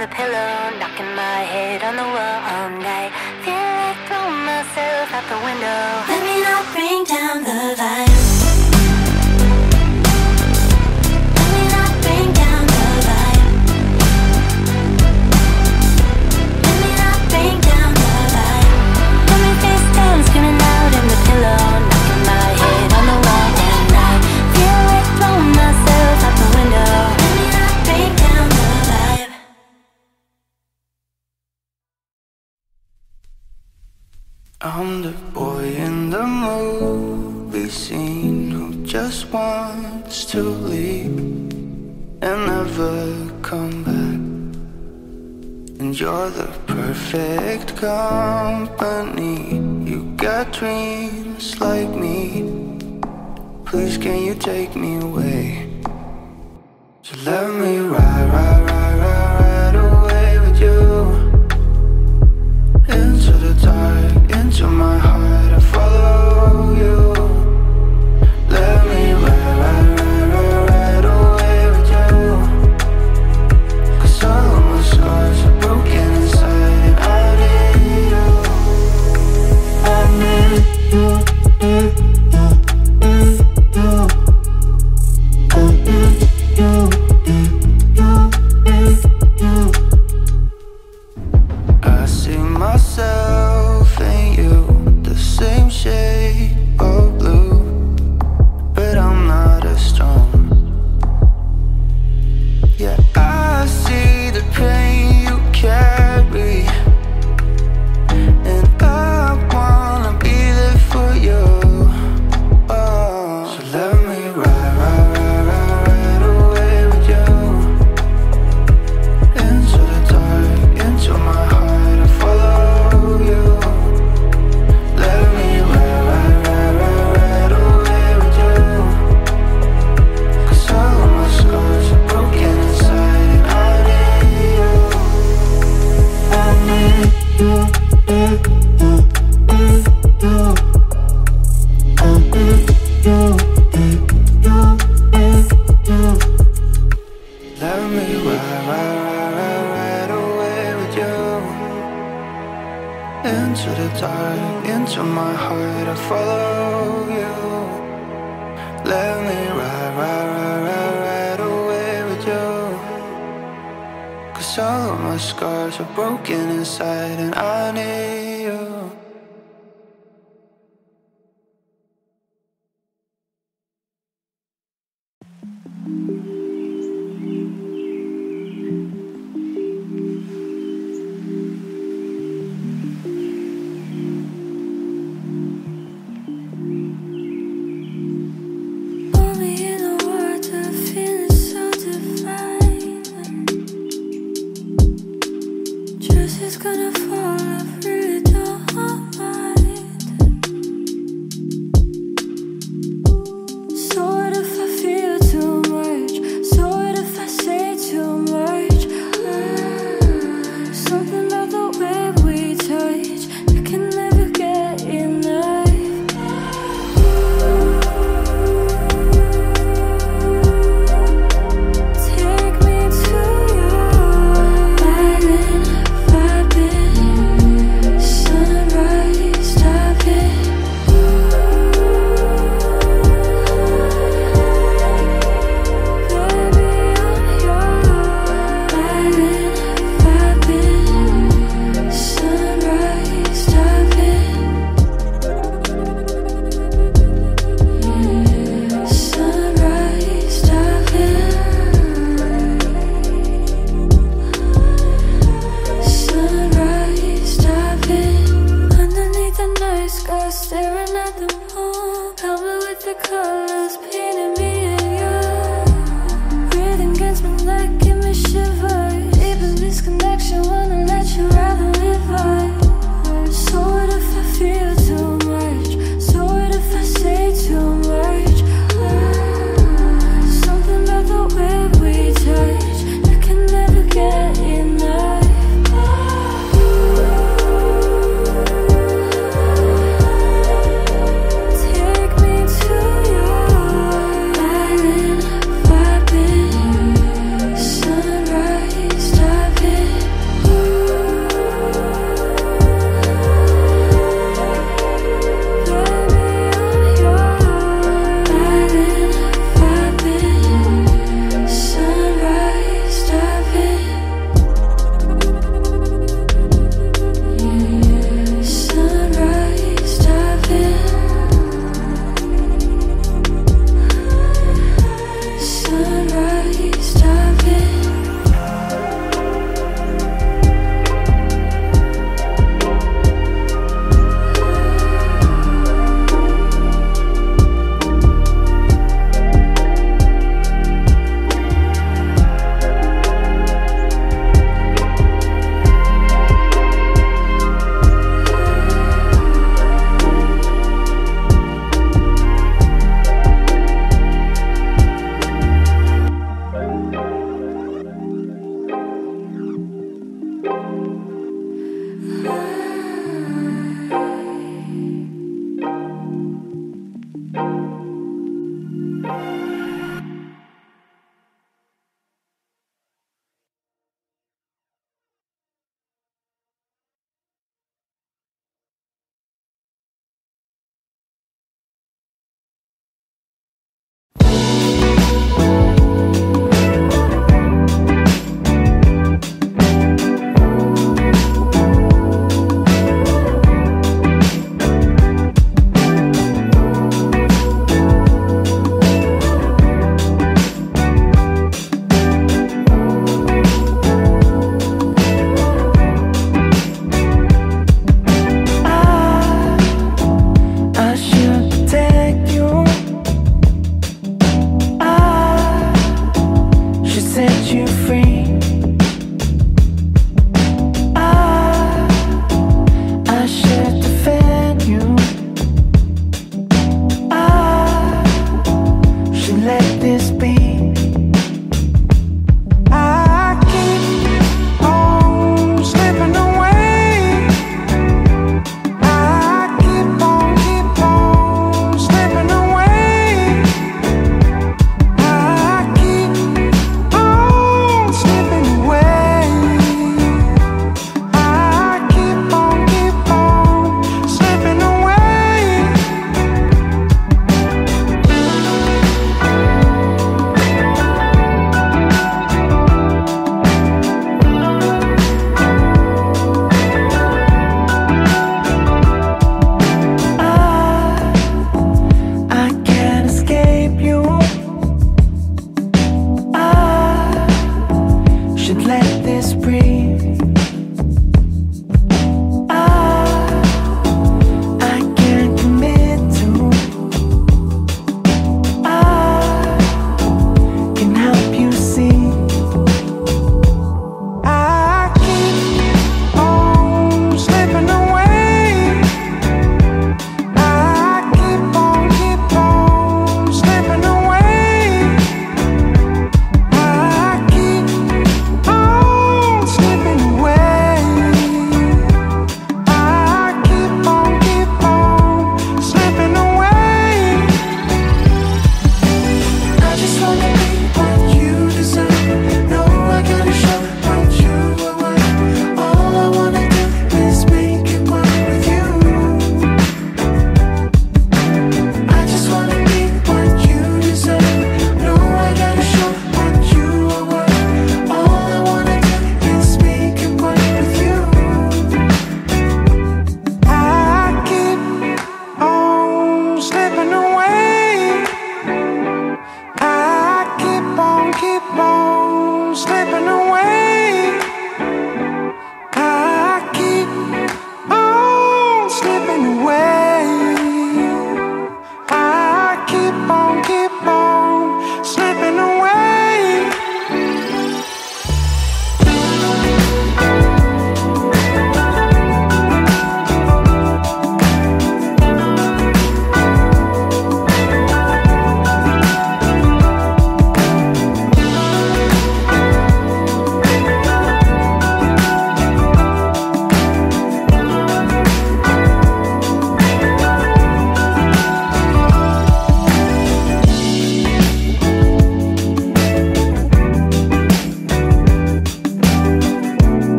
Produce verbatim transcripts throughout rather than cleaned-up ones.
the pillow, knocking my head on the wall all night. Feel like throwing myself out the window. Let me not bring down the lights. Let me not bring down the light. Let me not bring down the light. Got me face down, screaming out in the pillow, knocking my head on the wall all night. Feel like throwing myself out the window. Let me not bring down the light. I'm the boy in the movie scene who just wants to leave and never come back. And you're the perfect company. You got dreams like me. Please can you take me away? So let me ride, ride, ride, ride, ride away with you. Into the dark, into my heart, I follow you. Let me ride, ride, ride, ride, ride away with you. Cause all of my scars are broken inside and I need you. I need you, need you, need you. I need you, need you, need you. I see myself in you, the same shade of blue, but I'm not as strong. Yeah, I see the pain you carry, and I wanna be there for you. Oh, so let me ride, ride, ride, ride, ride away with you. Into the dark, into my heart, I follow you. Let me ride, ride, ride, ride, ride away with you. Cause all of my scars are broken inside and I need you. I need you, need you, need you. I need you, need you, need you. Let me ride, ride, ride, ride, ride away with you. Into the dark, into my heart, I follow you. Let me ride, ride, ride, ride, ride away with you. Cause all of my scars are broken inside and I need you. Put me in the water, feeling so divine. Just is gonna fall off, really don't mind. So what if I feel too much? So what if I say too much? Ah, something about the way we touch, I can never get enough. Take me to your island, vibing. this breathe.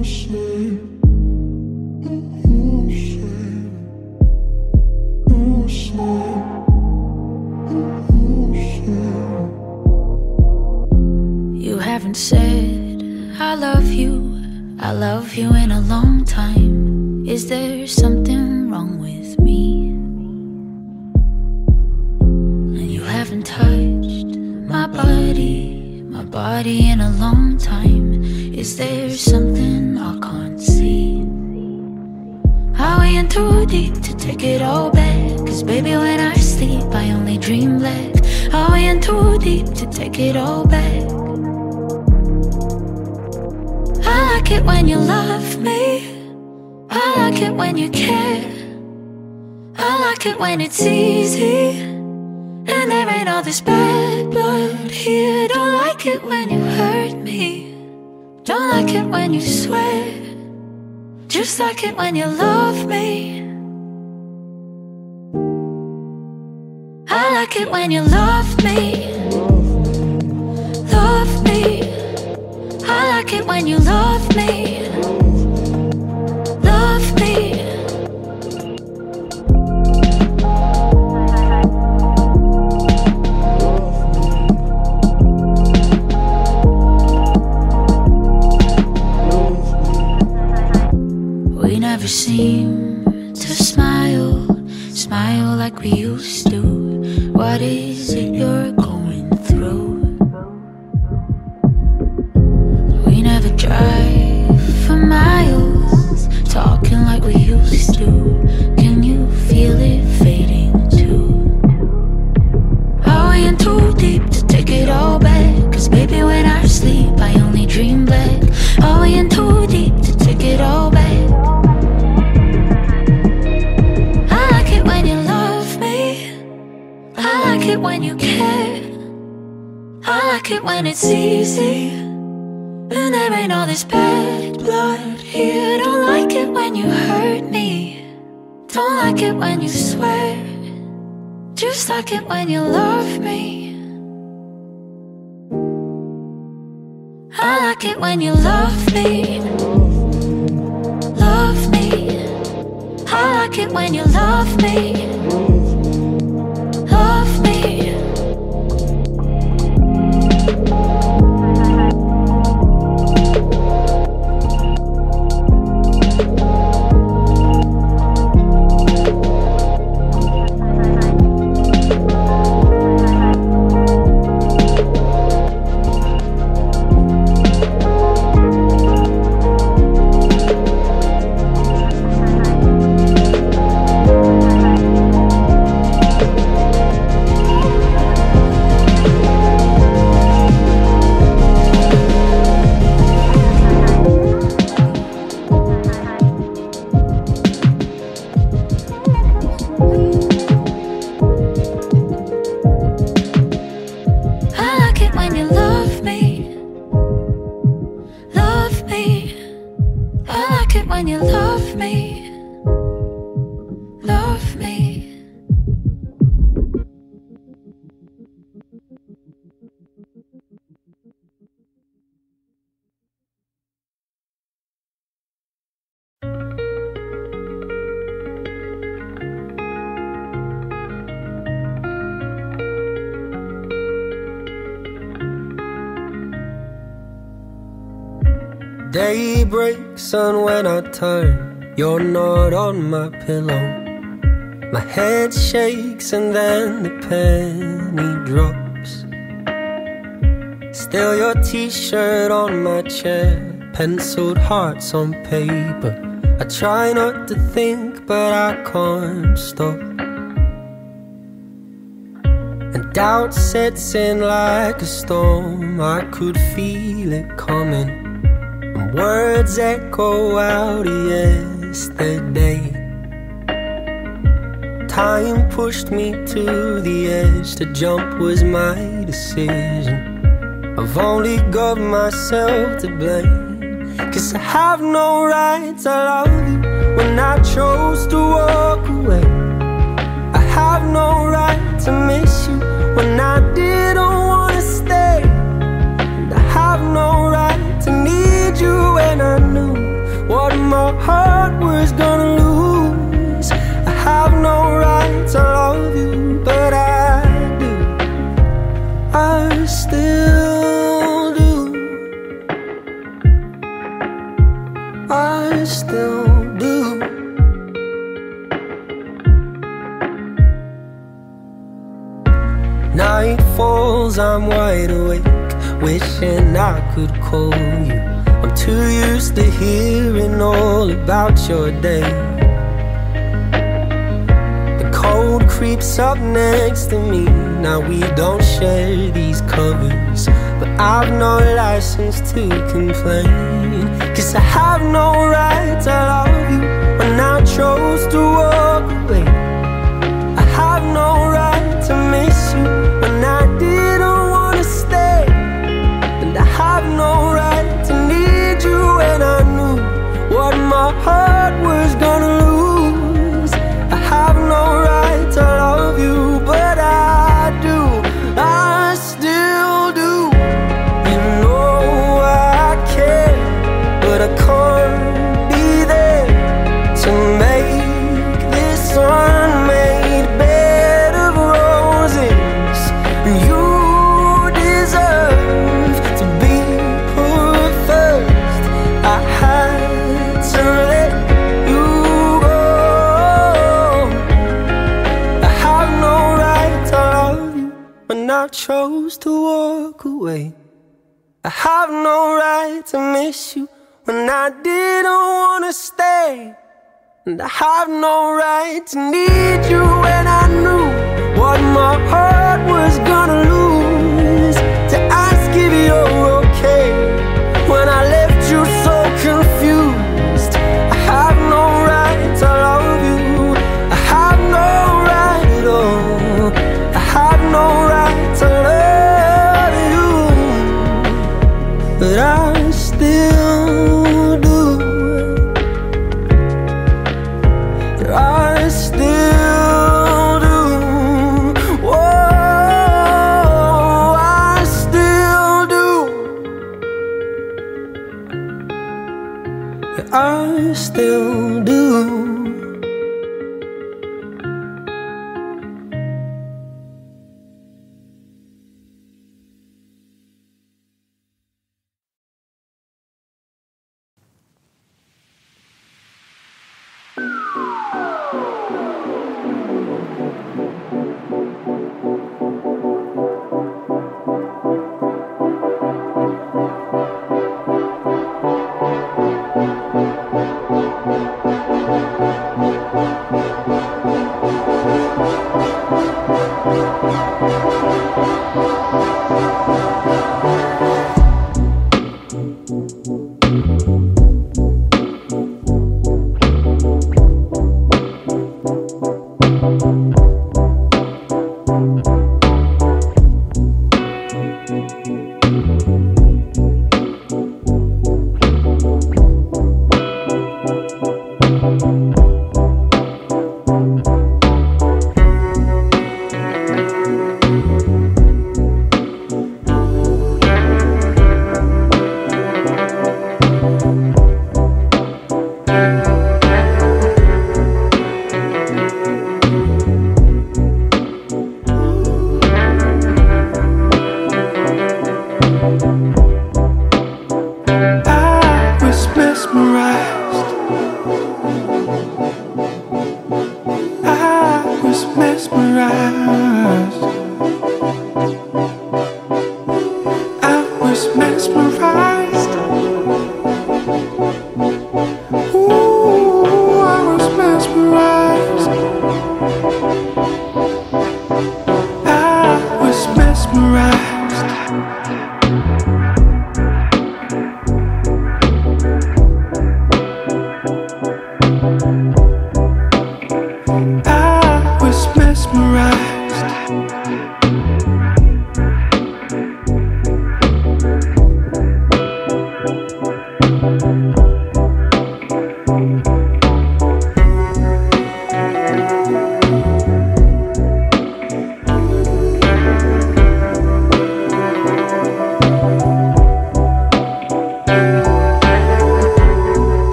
You haven't said I love you, I love you in a long time. Is there something wrong with me? And you haven't touched my body, my body in a long time. Is there something I can't see? Are we in too deep to take it all back? Cause baby when I sleep I only dream black. Are we in too deep to take it all back? I like it when you love me, I like it when you care, I like it when it's easy and there ain't all this bad blood here. Don't like it when you hurt me, don't like it when you swear, just like it when you love me. I like it when you love me, love me. I like it when you love me, love me. We never seem to smile, smile like we used to. What is it you're going through? We never drive for miles, talking like we used to. Can you feel it fading too? Are we in too deep to take it all back? Cause baby when I sleep I only dream black. Are we in too deep to take it all back? I like it when you love me, I like it when you care, I like it when it's easy and there ain't all this bad blood here. Don't like it when you hurt me, don't like it when you swear, just like it when you love me. I like it when you love me, love me. I like it when you love me, love me. When you love me, love me. Day breaks and when I turn, you're not on my pillow. My head shakes and then the penny drops. Still your t-shirt on my chair, penciled hearts on paper. I try not to think but I can't stop. And doubt sets in like a storm, I could feel it coming. Words echo out of yesterday. Time pushed me to the edge, to jump was my decision. I've only got myself to blame, cause I have no right to love you when I chose to walk away. I have no right to miss you when I didn't want to stay. And I have no right to need you when I knew heart was gonna lose. I have no right to love you, but I do. I still do. I still do. Night falls, I'm wide awake, wishing I could call you. I'm too used to hearing all about your day. The cold creeps up next to me. Now we don't share these covers, but I've no license to complain. Cause I have no right to love you when I chose to walk away. I have no right to miss you when I didn't wanna stay. And I have no right to need you when I knew what my heart was gonna lose. I have no right to love you, but I do. I still do. You know I care, but I can't be there to make this unmade bed of roses. You deserve to be put first. I had to let you go. I have no right to love you when I chose to walk away. I have no right to miss you when I didn't wanna stay. And I have no right to need you when I knew what my heart was gonna lose. To ask if you're okay when I left you so confused. I have no right to love you. I have no right at all. I have no right to love you, but I still do. I still do. Whoa, I still do. I still do. We'll be right back.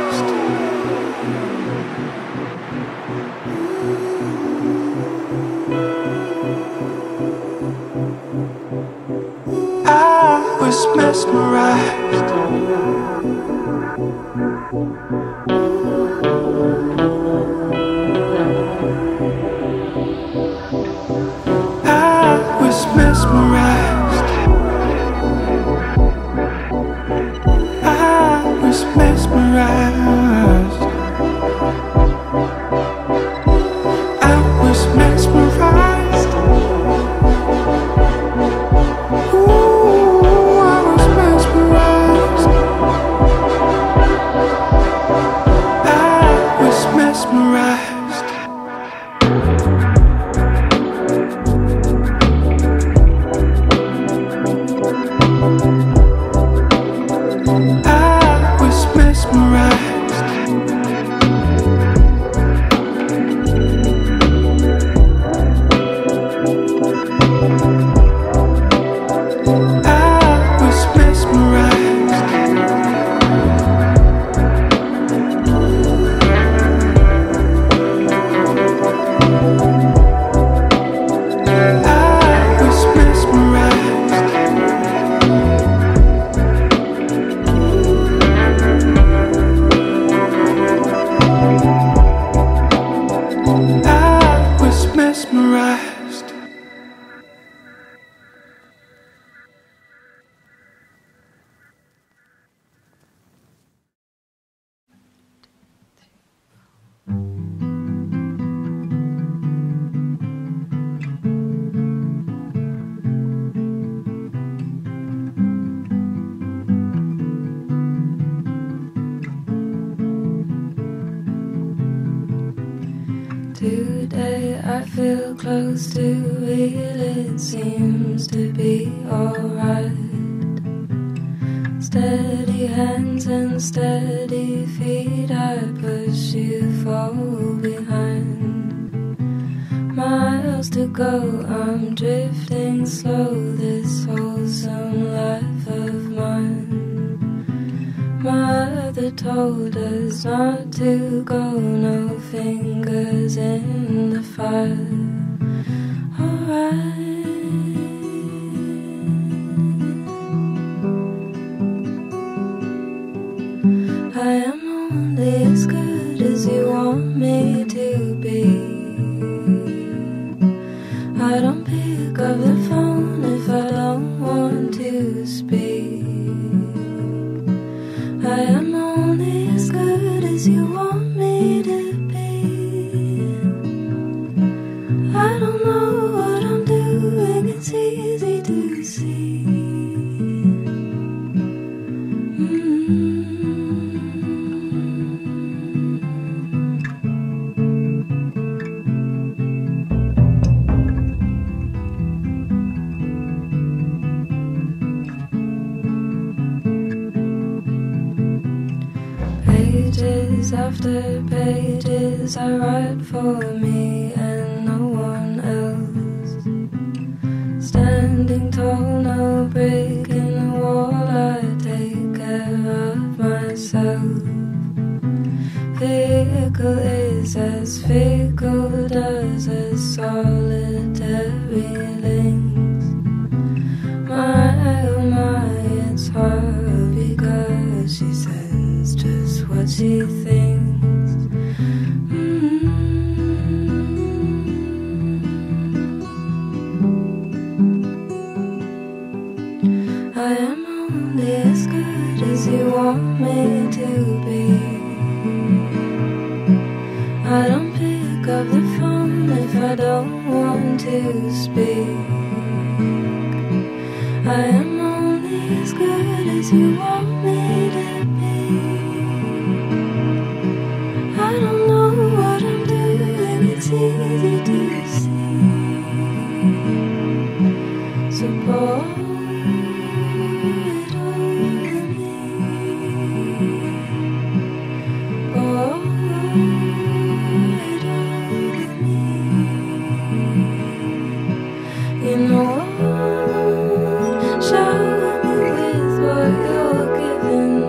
I was mesmerized. I was mesmerized. I was mesmerized. I was mesmerized. Ooh, I was mesmerized. I was mesmerized. Today I feel close to real, it seems to be alright. Steady hands and steady feet, I push you fall behind. Miles to go, I'm drifting slow, this wholesome life of mine. Mother told us not to go, no fingers in the fire. Alright. I am only as good as you want me to be. I don't pick up the phone if I don't want to speak. I am only as good as you want me to be. I don't know what I'm doing, it's easy to see. Mm-hmm. Pages after pages I write for me and no one else. Standing tall, no break in the wall, I take care of myself. Fickle is as fickle does as solitary links. My, oh my, it's hard because she says just what she thinks. Mm-hmm. I am only as good as you want me to be. I don't pick up the phone if I don't want to speak. I am only as good as you want me to be. I don't know what I'm doing, it's easy to see. So pour it over me. Pour it over me. You know, shower me with what you're giving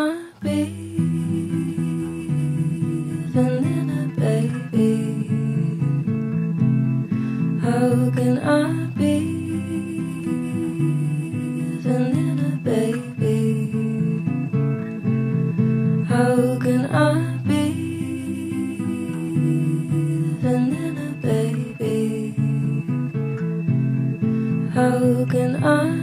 I be vanilla, baby? How can I be vanilla, baby? How can I be vanilla, baby? How can I